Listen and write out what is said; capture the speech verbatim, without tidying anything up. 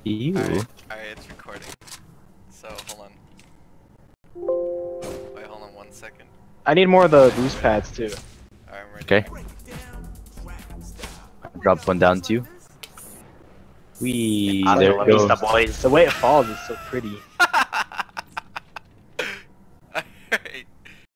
Ew. Alright, alright, it's recording. So, hold on. Wait, hold on one second. I need more of the boost pads too. Alright, I'm ready. Okay. Drop one down to you. Wee, I there love we these go. boys. The way it falls is so pretty.